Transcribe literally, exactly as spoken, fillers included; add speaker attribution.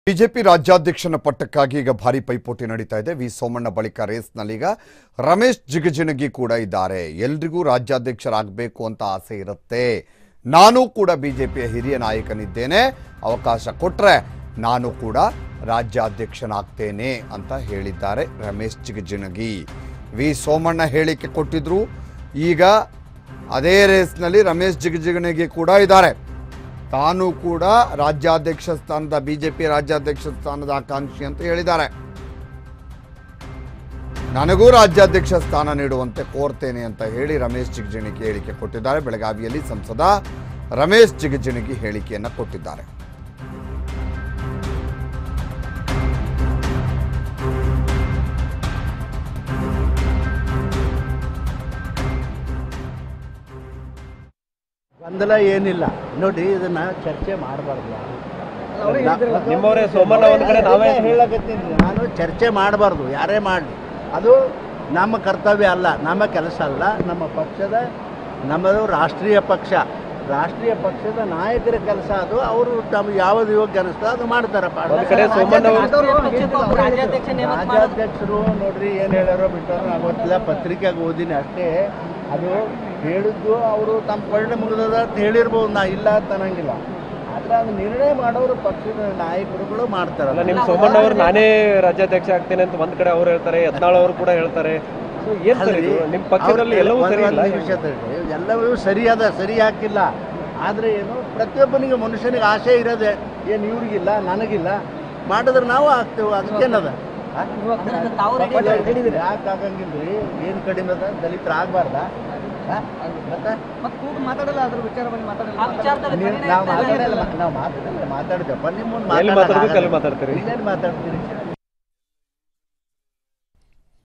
Speaker 1: BJP ರಾಜ್ಯಾಧ್ಯಕ್ಷನ ಪಟ್ಟಕ್ಕಾಗಿ ಈಗ ಭಾರಿ ಪೈಪೋಟಿ ನಡೀತಾ ಇದೆ. ವಿ ಸೋಮಣ್ಣ ಬಳಿಕ ರೇಸ್ನಲ್ಲಿ ಈಗ ರಮೇಶ್ ಜಿಗಜಿಣಗಿ ಕೂಡ ಇದ್ದಾರೆ. ಎಲ್ರಿಗೂ ರಾಜ್ಯಾಧ್ಯಕ್ಷರಾಗಬೇಕು ಅಂತ ಆಸೆ ಇರುತ್ತೆ. ನಾನು ಕೂಡ ಬಿಜೆಪಿಯ ಹಿರಿಯ ನಾಯಕನಿದ್ದೇನೆ, ಅವಕಾಶ ಕೊಟ್ಟರೆ ನಾನು ಕೂಡ ರಾಜ್ಯಾಧ್ಯಕ್ಷನಾಗ್ತೇನೆ ಅಂತ ಹೇಳಿದ್ದಾರೆ ರಮೇಶ್ ಜಿಗಜಿಣಗಿ. ವಿ ಸೋಮಣ್ಣ ಹೇಳಿಕೆ ಕೊಟ್ಟಿದ್ರು. ಈಗ ಅದೇ ರೇಸ್ನಲ್ಲಿ ರಮೇಶ್ ಜಿಗಜಿಣಗಿ ಕೂಡ ಇದ್ದಾರೆ. ತಾನು ಕೂಡ ರಾಜ್ಯಾಧ್ಯಕ್ಷ ಸ್ಥಾನದ ಬಿಜೆಪಿ ರಾಜ್ಯಾಧ್ಯಕ್ಷ ಸ್ಥಾನದ ಆಕಾಂಕ್ಷಿ ಅಂತ ಹೇಳಿದ್ದಾರೆ. ನನಗೂ ರಾಜ್ಯಾಧ್ಯಕ್ಷ ಸ್ಥಾನ ನೀಡುವಂತೆ ಕೋರ್ತೇನೆ ಅಂತ ಹೇಳಿ ರಮೇಶ್ ಜಿಗಜಿಣಗಿ ಹೇಳಿಕೆ ಕೊಟ್ಟಿದ್ದಾರೆ. ಬೆಳಗಾವಿಯಲ್ಲಿ ಸಂಸದ ರಮೇಶ್ ಜಿಗಜಿಣಗಿ ಹೇಳಿಕೆಯನ್ನು ಕೊಟ್ಟಿದ್ದಾರೆ.
Speaker 2: ಗೊಂದಲ ಏನಿಲ್ಲ ನೋಡಿ, ಇದನ್ನ ಚರ್ಚೆ ಮಾಡಬಾರ್ದು.
Speaker 3: ನಿಮ್ಮವರೇ ಸೋಮಣ್ಣ ಒಂದು ಕಡೆ ನಾವೇ
Speaker 2: ಹೇಳಕತ್ತೀನಿ, ನಾನು ಚರ್ಚೆ ಮಾಡಬಾರ್ದು. ಯಾರೇ ಮಾಡಲಿ, ಅದು ನಮ್ಮ ಕರ್ತವ್ಯ ಅಲ್ಲ, ನಮ್ಮ ಕೆಲಸ ಅಲ್ಲ. ನಮ್ಮ ಪಕ್ಷದ ನಮ್ಮದು ರಾಷ್ಟ್ರೀಯ ಪಕ್ಷ, ರಾಷ್ಟ್ರೀಯ ಪಕ್ಷದ ನಾಯಕರ ಕೆಲಸ ಅದು. ಅವರು ತಮ್ಮ ಯಾವುದು ಯೋಗ್ಯ ಅನಿಸ್ತೋ ಅದು ಮಾಡ್ತಾರಪ್ಪ. ರಾಜ್ಯಾಧ್ಯಕ್ಷರು ನೋಡ್ರಿ ಏನು ಹೇಳ್ಯಾರೋ ಬಿಟ್ಟಾರೋ ನಾವು ಗೊತ್ತಿಲ್ಲ, ಪತ್ರಿಕೆಗೆ ಓದಿನಿ ಅಷ್ಟೇ. ಅದು ಹೇಳಿದ್ದು ಅವರು ತಮ್ಮ ಕೊಳ್ಳೆ ಮುಗಿದದ ಅಂತ ಹೇಳಿರ್ಬೋದು, ನಾ ಇಲ್ಲ ಅಂತ ಅನ್ನಂಗಿಲ್ಲ. ಆದರೆ ಅದು ನಿರ್ಣಯ ಮಾಡೋರು ಪಕ್ಷದ ನಾಯಕರುಗಳು ಮಾಡ್ತಾರಲ್ಲ.
Speaker 3: ನಿಮ್ಮ ಸೋಮಣ್ಣ ಅವರು ನಾನೇ ರಾಜ್ಯಾಧ್ಯಕ್ಷ ಆಗ್ತೇನೆ ಅಂತ ಒಂದ್ ಕಡೆ ಅವ್ರು ಹೇಳ್ತಾರೆ, ಯತ್ನಾಳ್ ಅವರು ಕೂಡ ಹೇಳ್ತಾರೆ. ನಿಮ್ಮ ಪಕ್ಷದಲ್ಲಿ ಎಲ್ಲವೂ ಸರಿ ಇಲ್ಲ.
Speaker 2: ಎಲ್ಲವೂ ಸರಿ ಅದ, ಸರಿ ಹಾಕಿಲ್ಲ. ಆದರೆ ಏನು, ಪ್ರತಿಯೊಬ್ಬನಿಗೆ ಮನುಷ್ಯನಿಗೆ ಆಸೆ ಇರೋದೆ. ಏನು ಇವ್ರಿಗಿಲ್ಲ, ನನಗಿಲ್ಲ, ಮಾಡಿದ್ರೆ ನಾವು ಆಗ್ತೇವೆ. ಅದಕ್ಕೇನದ ಯಾಕೆ ಆಗಂಗಿಲ್ರಿ? ಏನು ಕಡಿಮೆ ಅದ? ದಲಿತರ ಆಗ್ಬಾರ್ದ?
Speaker 4: ಮಾತಾಡಲ್ಲ ಅದ್ರ ವಿಚಾರ ಬಗ್ಗೆ
Speaker 2: ನಾವು ಮಾತಾಡಲ್ಲ, ನಾವು ಮಾತಾಡಲ್ಲ, ಮಾತಾಡ್ತೇವಪ್ಪ. ನಿಮ್ಮ ಮುಂದೆ ಮಾತಾಡ್ತೀರಿ,
Speaker 3: ಮಾತಾಡ್ತೀರಿ
Speaker 2: ಮಾತಾಡ್ತೀರಿ